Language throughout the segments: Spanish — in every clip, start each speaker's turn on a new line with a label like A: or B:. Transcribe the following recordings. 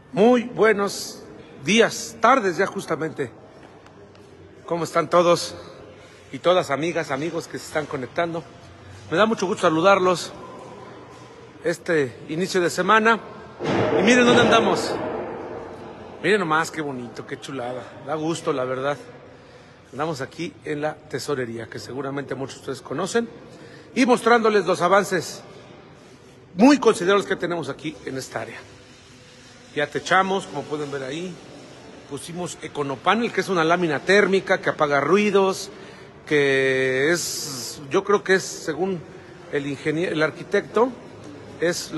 A: Muy buenos días, tardes ya justamente. ¿Cómo están todos y todas, amigas, amigos que se están conectando? Me da mucho gusto saludarlos este inicio de semana. Y miren dónde andamos. Miren nomás qué bonito, qué chulada. Da gusto, la verdad. Andamos aquí en la tesorería, que seguramente muchos de ustedes conocen, y mostrándoles los avances muy considerables que tenemos aquí en esta área. Ya techamos, como pueden ver ahí, pusimos Econopanel, que es una lámina térmica que apaga ruidos, que es, yo creo que es, según el ingeniero, el arquitecto, es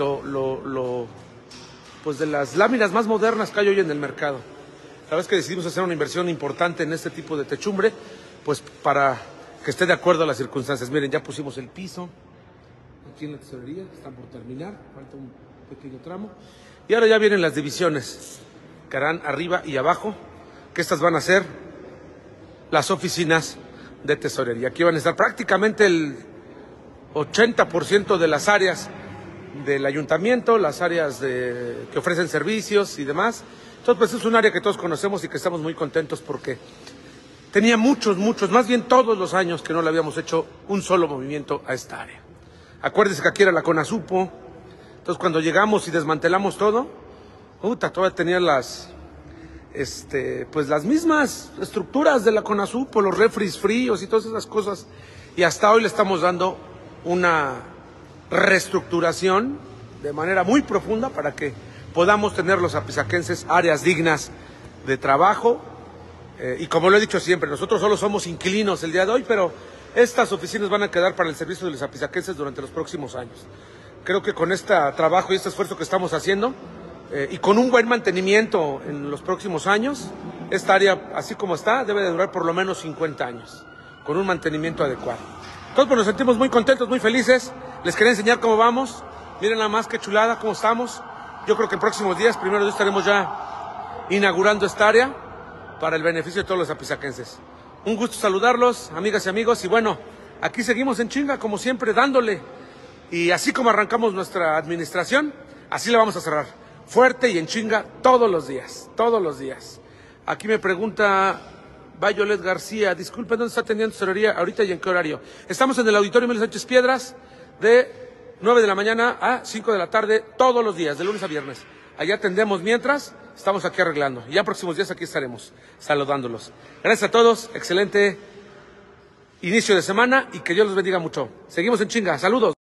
A: pues de las láminas más modernas que hay hoy en el mercado. La verdad es que decidimos hacer una inversión importante en este tipo de techumbre, pues para que esté de acuerdo a las circunstancias. Miren, ya pusimos el piso aquí en la tesorería, están por terminar, falta un pequeño tramo. Y ahora ya vienen las divisiones, que harán arriba y abajo, que estas van a ser las oficinas de tesorería. Aquí van a estar prácticamente el 80% de las áreas del ayuntamiento, las áreas que ofrecen servicios y demás. Entonces, pues es un área que todos conocemos y que estamos muy contentos porque tenía muchos, más bien todos los años que no le habíamos hecho un solo movimiento a esta área. Acuérdense que aquí era la CONASUPO. Entonces, cuando llegamos y desmantelamos todo, todavía tenía pues las mismas estructuras de la CONASUPO, los refris fríos y todas esas cosas. Y hasta hoy le estamos dando una reestructuración de manera muy profunda para que podamos tener los apizaquenses áreas dignas de trabajo. Y como lo he dicho siempre, nosotros solo somos inquilinos el día de hoy, pero estas oficinas van a quedar para el servicio de los apizaquenses durante los próximos años. Creo que con este trabajo y este esfuerzo que estamos haciendo, y con un buen mantenimiento en los próximos años, esta área, así como está, debe de durar por lo menos 50 años, con un mantenimiento adecuado. Entonces, pues nos sentimos muy contentos, muy felices. Les quería enseñar cómo vamos. Miren nada más qué chulada, cómo estamos. Yo creo que en próximos días, primero estaremos ya inaugurando esta área para el beneficio de todos los apizaquenses. Un gusto saludarlos, amigas y amigos. Y bueno, aquí seguimos en chinga, como siempre, dándole. Y así como arrancamos nuestra administración, así la vamos a cerrar. Fuerte y en chinga todos los días, todos los días. Aquí me pregunta Violet García, disculpen, ¿dónde está atendiendo tesorería ahorita y en qué horario? Estamos en el Auditorio Emilio Sánchez Piedras de 9 de la mañana a 5 de la tarde todos los días, de lunes a viernes. Allá atendemos mientras estamos aquí arreglando. Y ya próximos días aquí estaremos saludándolos. Gracias a todos, excelente inicio de semana y que Dios los bendiga mucho. Seguimos en chinga, saludos.